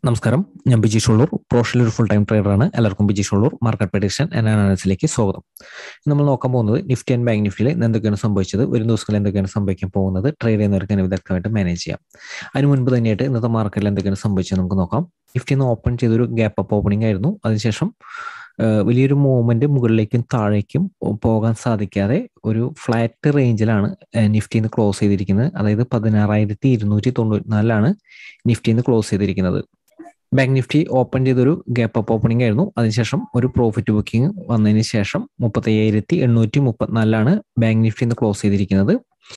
നമസ്കാരം, ഞാൻ ബിജീഷ് ഉള്ളൂർ. പ്രൊഫഷണൽ ഒരു ഫുൾ ടൈം ട്രേഡറാണ്. എല്ലാവർക്കും Bijeesh Ulloor market prediction and അനാലിസിസിലേക്ക് സ്വാഗതം. നമ്മൾ നോക്കാൻ പോകുന്നത് നിഫ്റ്റി ആൻഡ് ബാങ്ക് നിഫ്റ്റിയിൽ എന്തൊക്കെയാണ് സംഭവിച്ചത്, വരും ദിവസങ്ങളിൽ എന്തൊക്കെയാണ് സംഭവിക്കാൻ പോകുന്നത്, ട്രേഡ് ചെയ്യുന്നവർക്ക് വിദഗ്ധമായിട്ട് മാനേജ് ചെയ്യാം. അതിന് മുൻപ് തന്നെയായിട്ട് ഇന്നത്തെ മാർക്കറ്റിൽ എന്തൊക്കെയാണ് സംഭവിച്ചത് നമുക്ക് നോക്കാം. നിഫ്റ്റി ഒന്ന് ഓപ്പൺ ചെയ്തൊരു ഗ്യാപ്പ് അപ്പ് ഓപ്പണിംഗ് ആയിരുന്നു. അതിനുശേഷം വലിയൊരു മൂവ്മെന്റ് മുകളിലേക്കും താഴേക്കും പോകാൻ സാധിക്കാതെ ഒരു ഫ്ലാറ്റ് റേഞ്ചിലാണ് നിഫ്റ്റിന്ന് ക്ലോസ് ചെയ്തിരിക്കുന്നത്. അതായത് 16,294 നിഫ്റ്റിന്ന് ക്ലോസ് ചെയ്തിരിക്കുന്നത്. ബാങ്ക് നിഫ്റ്റി ഓപ്പൺ ചെയ്തൊരു ഗ്യാപ്പ് അപ്പ് ഓപ്പണിംഗ് ആയിരുന്നു. അതിനുശേഷം ഒരു പ്രോഫിറ്റ് ബുക്കിംഗ് വന്നതിന് ശേഷം 35,834 ബാങ്ക് നിഫ്റ്റി ഇന്ന് ക്ലോസ് ചെയ്തിരിക്കുന്നത്.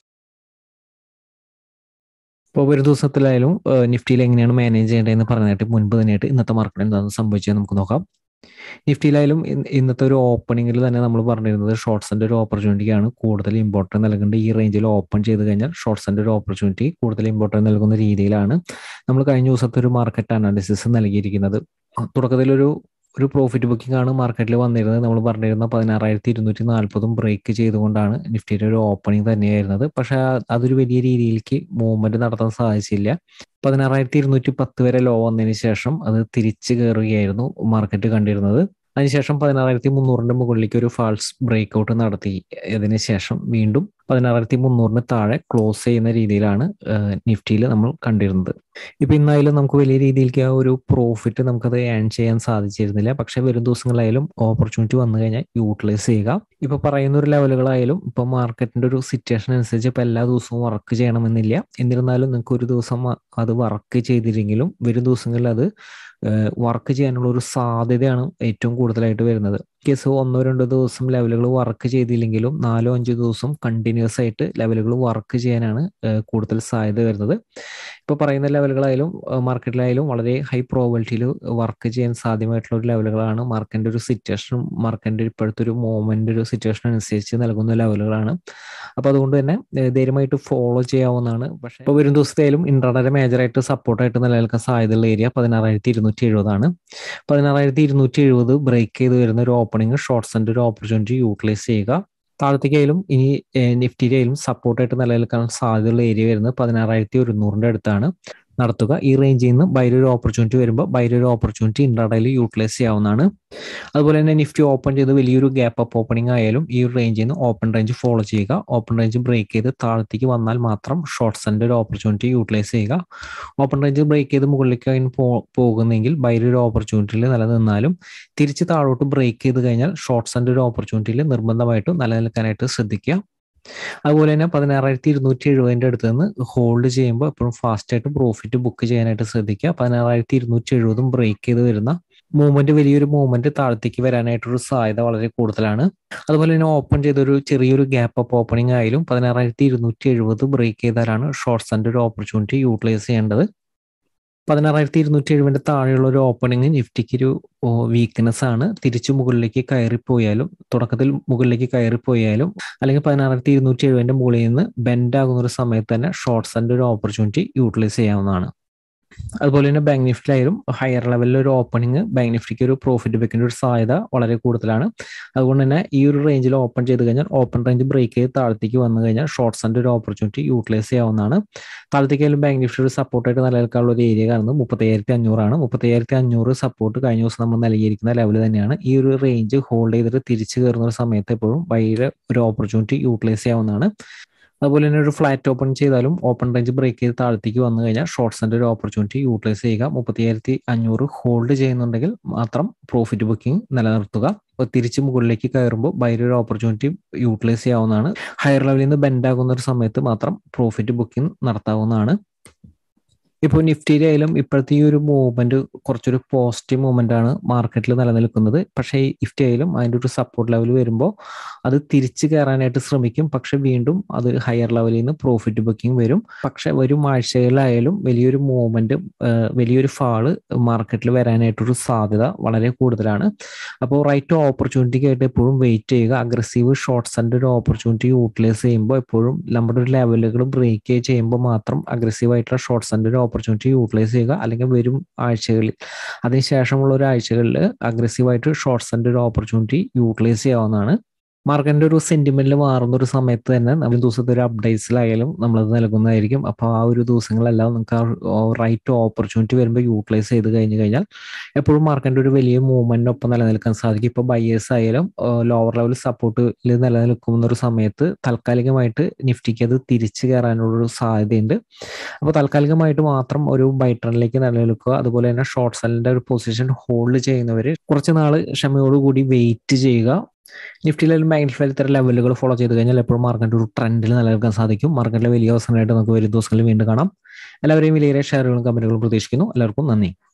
ഇപ്പോൾ ഒരു ദിവസത്തിലായാലും നിഫ്റ്റിയിൽ എങ്ങനെയാണ് മാനേജ് ചെയ്യേണ്ടതെന്ന് പറഞ്ഞിട്ട് മുൻപ് തന്നെയായിട്ട് ഇന്നത്തെ മാർക്കറ്റിൽ എന്താണ് സംഭവിച്ചത് നമുക്ക് നോക്കാം. നിഫ്റ്റിയിലായാലും ഇന്നത്തെ ഒരു ഓപ്പണിംഗിൽ തന്നെ നമ്മൾ പറഞ്ഞിരുന്നത് ഷോർട്ട്സിന്റെ ഒരു ഓപ്പർച്യൂണിറ്റിക്കാണ് കൂടുതൽ ഇമ്പോർട്ടൻസ് നൽകേണ്ടത്. ഈ റേഞ്ചിൽ ഓപ്പൺ ചെയ്ത് കഴിഞ്ഞാൽ ഷോർട്ട്സിന്റെ ഒരു ഓപ്പർച്യൂണിറ്റി കൂടുതൽ ഇമ്പോർട്ടൻസ് നൽകുന്ന രീതിയിലാണ് നമ്മൾ കഴിഞ്ഞ ദിവസത്തെ ഒരു മാർക്കറ്റ് അനാലിസിസ് നൽകിയിരിക്കുന്നത്. തുടക്കത്തിലൊരു പ്രോഫിറ്റ് ബുക്കിംഗ് ആണ് മാർക്കറ്റിൽ വന്നിരുന്നത്. നമ്മൾ പറഞ്ഞിരുന്ന 16,240 ബ്രേക്ക് ചെയ്തുകൊണ്ടാണ് നിഫ്റ്റിയുടെ ഒരു ഓപ്പണിംഗ് തന്നെയായിരുന്നത്. പക്ഷെ അതൊരു വലിയ രീതിയിലേക്ക് മൂവ്മെന്റ് നടത്താൻ സാധിച്ചില്ല. 16,210 വരെ ലോ വന്നതിന് ശേഷം അത് തിരിച്ചു കയറുകയായിരുന്നു മാർക്കറ്റ് കണ്ടിരുന്നത്. അതിനുശേഷം 16,300 മുകളിലേക്ക് ഒരു ഫാൾസ് ബ്രേക്ക് ഔട്ട് നടത്തി. അതിനുശേഷം വീണ്ടും 16,300 താഴെ ക്ലോസ് ചെയ്യുന്ന രീതിയിലാണ് നിഫ്റ്റിയിൽ നമ്മൾ കണ്ടിരുന്നത്. ഇപ്പൊ ഇന്നായാലും നമുക്ക് വലിയ രീതിയിലേക്ക് ആ ഒരു പ്രോഫിറ്റ് നമുക്കത് ഏൺ ചെയ്യാൻ സാധിച്ചിരുന്നില്ല. പക്ഷെ വരും ദിവസങ്ങളായാലും ഓപ്പർച്യൂണിറ്റി വന്നു കഴിഞ്ഞാൽ യൂട്ടിലൈസ് ചെയ്യുക. ഇപ്പൊ പറയുന്ന ഒരു ലെവലുകളായാലും ഇപ്പൊ മാർക്കറ്റിന്റെ ഒരു സിറ്റുവേഷൻ അനുസരിച്ച് ഇപ്പൊ എല്ലാ ദിവസവും വർക്ക് ചെയ്യണമെന്നില്ല. എന്നിരുന്നാലും നിങ്ങൾക്ക് ഒരു ദിവസം അത് വർക്ക് ചെയ്തില്ലെങ്കിലും വരും ദിവസങ്ങളിൽ അത് വർക്ക് ചെയ്യാനുള്ള ഒരു സാധ്യതയാണ് ഏറ്റവും കൂടുതലായിട്ട് വരുന്നത്. കേസ് 1-2 ദിവസം ലെവലുകൾ വർക്ക് ചെയ്തില്ലെങ്കിലും 4-5 ദിവസം കണ്ടിന്യൂസ് ആയിട്ട് ലെവലുകൾ വർക്ക് ചെയ്യാനാണ് കൂടുതൽ സാധ്യത വരുന്നത്. ഇപ്പൊ പറയുന്ന ലെവലുകളായാലും മാർക്കറ്റിലായാലും വളരെ ഹൈ പ്രോബിലിറ്റിയിൽ വർക്ക് ചെയ്യാൻ സാധ്യമായിട്ടുള്ള ഒരു ലെവലുകളാണ്. മാർക്കറ്റിന്റെ ഒരു സിറ്റുവേഷനും മാർക്കറ്റിന്റെ ഇപ്പോഴത്തെ ഒരു മൂവ്മെന്റ് ഒരു സിറ്റുവേഷൻ അനുസരിച്ച് നൽകുന്ന ലെവലുകളാണ്. അപ്പൊ അതുകൊണ്ട് തന്നെ ധൈര്യമായിട്ട് ഫോളോ ചെയ്യാവുന്നതാണ്. പക്ഷേ ഇപ്പോൾ വരും ദിവസത്തേലും ഇൻട്രാഡേ മേജറായിട്ട് സപ്പോർട്ടായിട്ട് നിലനിൽക്കാൻ സാധ്യതയുള്ള ഏരിയ 16,270 ആണ്. 16,270 ബ്രേക്ക് ചെയ്ത് വരുന്ന ഒരു ഓപ്പണിംഗ് ഷോർട്ട്സിന്റെ ഒരു ഓപ്പർച്യൂണിറ്റി യൂട്ടിലൈസ് ചെയ്യുക. താഴത്തേക്കായാലും ഇനി നിഫ്റ്റിയിലായാലും സപ്പോർട്ടായിട്ട് നിലനിൽക്കാൻ സാധ്യതയുള്ള ഏരിയ വരുന്നത് 16,100 അടുത്താണ് നടത്തുക. ഈ റേഞ്ചിൽ നിന്ന് ബൈ ഒരു ഓപ്പർച്യൂണിറ്റി വരുമ്പോൾ ബൈ ഒരു ഓപ്പർച്യൂണിറ്റി ഇൻട്രാഡേയിൽ യൂട്ടിലൈസ് ചെയ്യാവുന്നതാണ്. അതുപോലെ തന്നെ നിഫ്റ്റി ഓപ്പൺ ചെയ്ത് വലിയൊരു ഗ്യാപ്പ് അപ്പ് ഓപ്പണിംഗ് ആയാലും ഈ ഒരു റേഞ്ചിൽ നിന്ന് ഓപ്പൺ റേഞ്ച് ഫോളോ ചെയ്യുക. ഓപ്പൺ റേഞ്ച് ബ്രേക്ക് ചെയ്ത് താഴത്തേക്ക് വന്നാൽ മാത്രം ഷോർട്ട്സിന്റെ ഒരു ഓപ്പർച്യൂണിറ്റി യൂട്ടിലൈസ് ചെയ്യുക. ഓപ്പൺ റേഞ്ച് ബ്രേക്ക് ചെയ്ത് മുകളിലേക്ക് പോകുന്നെങ്കിൽ ബൈ ഒരു ഓപ്പർച്യൂണിറ്റിയിൽ നിലനിന്നാലും തിരിച്ച് താഴോട്ട് ബ്രേക്ക് ചെയ്ത് കഴിഞ്ഞാൽ ഷോർട്ട്സിന്റെ ഒരു ഓപ്പർച്യൂണിറ്റിയിൽ നിർബന്ധമായിട്ടും നിലനിൽക്കാനായിട്ട് ശ്രദ്ധിക്കുക. അതുപോലെ തന്നെ 16,270 അടുത്ത് നിന്ന് ഹോൾഡ് ചെയ്യുമ്പോൾ എപ്പോഴും ഫാസ്റ്റ് ആയിട്ട് പ്രോഫിറ്റ് ബുക്ക് ചെയ്യാനായിട്ട് ശ്രദ്ധിക്കുക. 16,270 ബ്രേക്ക് ചെയ്ത് വരുന്ന മൂവ്മെന്റ് വലിയൊരു മൂവ്മെന്റ് താഴത്തേക്ക് വരാനായിട്ടൊരു സാധ്യത വളരെ കൂടുതലാണ്. അതുപോലെ തന്നെ ഓപ്പൺ ചെയ്തൊരു ചെറിയൊരു ഗ്യാപ്പ് അപ്പ് ഓപ്പണിംഗ് ആയാലും 16,270 ബ്രേക്ക് ചെയ്താലാണ് ഷോർട്ട്സിന്റെ ഒരു ഓപ്പർച്യൂണിറ്റി യൂട്ടിലൈസ് ചെയ്യേണ്ടത്. 16,270 താഴെയുള്ള ഒരു ഓപ്പണിംഗ് നിഫ്റ്റിക്ക് ഒരു വീക്ക്നെസ് ആണ്. തിരിച്ചു മുകളിലേക്ക് കയറിപ്പോയാലും തുടക്കത്തിൽ മുകളിലേക്ക് കയറിപ്പോയാലും അല്ലെങ്കിൽ 16,270 മുകളിൽ നിന്ന് ബെൻഡ് ആകുന്ന ഒരു സമയത്ത് തന്നെ ഷോർട്ട്സിന്റെ ഒരു ഓപ്പർച്യൂണിറ്റി യൂട്ടിലൈസ് ചെയ്യാവുന്നതാണ്. അതുപോലെ തന്നെ ബാങ്ക് നിഫ്റ്റിയിലായാലും ഹയർ ലെവലിൽ ഒരു ഓപ്പണിംഗ് ബാങ്ക് നിഫ്റ്റിക്ക് ഒരു പ്രോഫിറ്റ് ബുക്കിന്റെ ഒരു സാധ്യത വളരെ കൂടുതലാണ്. അതുകൊണ്ട് തന്നെ ഈ ഒരു റേഞ്ചിൽ ഓപ്പൺ ചെയ്ത് കഴിഞ്ഞാൽ ഓപ്പൺ റേഞ്ച് ബ്രേക്ക് ചെയ്ത് താഴത്തേക്ക് വന്നു കഴിഞ്ഞാൽ ഷോർട്ട്സിന്റെ ഒരു ഓപ്പർച്യൂണിറ്റി യൂട്ടിലൈസ് ചെയ്യാവുന്നതാണ്. താഴത്തേക്കായാലും ബാങ്ക് നിഫ്റ്റി ഒരു സപ്പോർട്ടായിട്ട് നിലനിൽക്കാനുള്ള ഒരു ഏരിയ കാണുന്നത് 35,500 ആണ്. 35,500 സപ്പോർട്ട് കഴിഞ്ഞ ദിവസം നമ്മൾ നൽകിയിരിക്കുന്ന ലെവൽ തന്നെയാണ്. ഈ ഒരു റേഞ്ച് ഹോൾഡ് ചെയ്തിട്ട് തിരിച്ചു കയറുന്ന ഒരു സമയത്ത് എപ്പോഴും ബൈയുടെ ഒരു ഓപ്പർച്യൂണിറ്റി യൂട്ടിലൈസ് ചെയ്യാവുന്നതാണ്. അതുപോലെ തന്നെ ഒരു ഫ്ലാറ്റ് ഓപ്പൺ ചെയ്താലും ഓപ്പൺ റേഞ്ച് ബ്രേക്ക് ചെയ്ത് താഴത്തേക്ക് വന്നു കഴിഞ്ഞാൽ ഷോർട്ട്സിന്റെ ഒരു ഓപ്പർച്യൂണിറ്റി യൂട്ടിലൈസ് ചെയ്യുക. 35,500 ഹോൾഡ് ചെയ്യുന്നുണ്ടെങ്കിൽ മാത്രം പ്രോഫിറ്റ് ബുക്കിംഗ് നിലനിർത്തുക. തിരിച്ച് മുകളിലേക്ക് കയറുമ്പോൾ ബൈ ഒരു ഓപ്പർച്യൂണിറ്റി യൂട്ടിലൈസ് ചെയ്യാവുന്നതാണ്. ഹയർ ലെവലിൽ നിന്ന് ബെൻഡ് ആകുന്ന ഒരു സമയത്ത് മാത്രം പ്രോഫിറ്റ് ബുക്കിംഗ് നടത്താവുന്നതാണ്. ഇപ്പോൾ നിഫ്റ്റിയിലായാലും ഇപ്പോഴത്തെ ഈ ഒരു മൂവ്മെന്റ് കുറച്ചൊരു പോസിറ്റീവ് മൂവ്മെന്റ് ആണ് മാർക്കറ്റിൽ നിലനിൽക്കുന്നത്. പക്ഷേ ഈ നിഫ്റ്റി ആയാലും അതിൻ്റെ ഒരു സപ്പോർട്ട് ലെവൽ വരുമ്പോൾ അത് തിരിച്ചു കയറാനായിട്ട് ശ്രമിക്കും. പക്ഷെ വീണ്ടും അത് ഹയർ ലെവലിൽ നിന്ന് പ്രോഫിറ്റ് ബുക്കിംഗ് വരും. പക്ഷെ വരും ആഴ്ചകളിലായാലും വലിയൊരു മൂവ്മെന്റ് വലിയൊരു ഫാള് മാർക്കറ്റിൽ വരാനായിട്ടൊരു സാധ്യത വളരെ കൂടുതലാണ്. അപ്പോൾ റൈറ്റ് ഓപ്പർച്യൂണിറ്റിക്കായിട്ട് എപ്പോഴും വെയിറ്റ് ചെയ്യുക. അഗ്രസീവ് ഷോർട്ട്സിന്റെ ഒരു ഓപ്പർച്യൂണിറ്റി യൂട്ടിലൈസ് ചെയ്യുമ്പോൾ എപ്പോഴും നമ്മുടെ ഒരു ലെവലുകൾ ബ്രേക്ക് ചെയ്യുമ്പോൾ മാത്രം അഗ്രസീവ് ആയിട്ടുള്ള ഷോർട്ട്സിന്റെ ഒരു ഓപ്പർച്യൂണിറ്റി യൂട്ടിലൈസ് ചെയ്യുക. അല്ലെങ്കിൽ വരും ആഴ്ചകളിൽ അതിനുശേഷമുള്ള ഒരു ആഴ്ചകളിൽ അഗ്രസീവായിട്ട് ഷോർട്ട്സിന്റെ ഒരു ഓപ്പർച്യൂണിറ്റി യൂട്ടിലൈസ് ചെയ്യാവുന്നതാണ്. മാർക്കറ്റിന്റെ ഒരു സെന്റിമെന്റിൽ മാറുന്ന ഒരു സമയത്ത് തന്നെ നമ്മൾ ദിവസത്തെ ഒരു അപ്ഡേറ്റ്സിലായാലും നമ്മളത് നൽകുന്നതായിരിക്കും. അപ്പോൾ ആ ഒരു ദിവസങ്ങളെല്ലാം നമുക്ക് ആ റൈറ്റ് ഓപ്പർച്യൂണിറ്റി വരുമ്പോൾ യൂട്ടിലൈസ് ചെയ്ത് കഴിഞ്ഞാൽ എപ്പോഴും മാർക്കറ്റിന്റെ ഒരു വലിയ മൂവ്മെന്റിനൊപ്പം നിലനിൽക്കാൻ സാധിക്കും. ഇപ്പോൾ ബയേഴ്സ് ആയാലും ലോവർ ലെവൽ സപ്പോർട്ടിൽ നിലനിൽക്കുന്ന ഒരു സമയത്ത് താൽക്കാലികമായിട്ട് നിഫ്റ്റിക്ക് അത് തിരിച്ചു കയറാനുള്ളൊരു സാധ്യതയുണ്ട്. അപ്പോൾ താൽക്കാലികമായിട്ട് മാത്രം ഒരു ബൈ ട്രെൻഡിലേക്ക് നിലനിൽക്കുക. അതുപോലെ തന്നെ ഷോർട്ട് സെല്ലിന്റെ ഒരു പൊസിഷൻ ഹോൾഡ് ചെയ്യുന്നവർ കുറച്ച് നാൾ ക്ഷമയോടുകൂടി വെയിറ്റ് ചെയ്യുക. നിഫ്റ്റിയിലും ബാങ്ക് നിഫ്റ്റിയിലും ഇത്തരം ലെവലുകൾ ഫോളോ ചെയ്ത് കഴിഞ്ഞാൽ എപ്പോഴും മാർക്കറ്റ് ഒരു ട്രെൻഡിൽ നിലനിൽക്കാൻ സാധിക്കും. മാർക്കറ്റിലെ വലിയ അവസരമായിട്ട് നമുക്ക് വരും ദിവസങ്ങളിൽ വീണ്ടും കാണാം. എല്ലാവരെയും വലിയ ഷെയറുകളും കമ്പനികളും പ്രതീക്ഷിക്കുന്നു. എല്ലാവർക്കും നന്ദി.